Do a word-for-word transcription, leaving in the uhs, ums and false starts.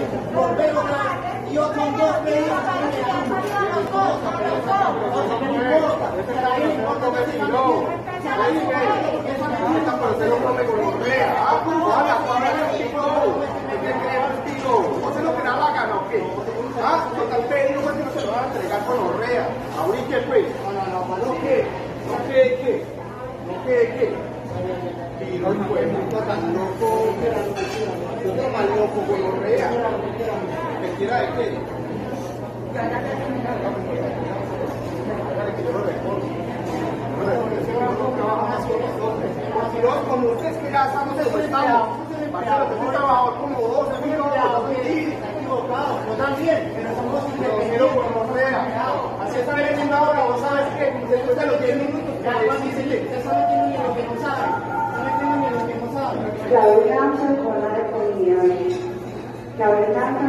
volver otra vez. Y yo con dos pedidos también me dan. No importa, no importa. No importa, vecino. Esta por ser un hombre con Correa. Ah, ojalá, ojalá el tipo. ¿Qué crees, tío? ¿No se lo que da la gana o qué? Ah, total pedido, pues que no se lo van a entregar con Correa. Ahorita qué pues. No, no, no, no, ¿qué? ¿No qué, qué? ¿No qué, qué? Tiro el pueblo tan loco. Yo estoy más loco con Correa. ¿Mentira de qué? Como ustedes que ya estamos estamos, para que un trabajador como vos, amigo, no equivocado, yo también, pero somos independientes por Correa. Así está vendiendo ahora, vos sabes que después de los diez minutos, ya saben que lo que no saben, saben que lo que no saben. La venganza por la comunidad. La venganza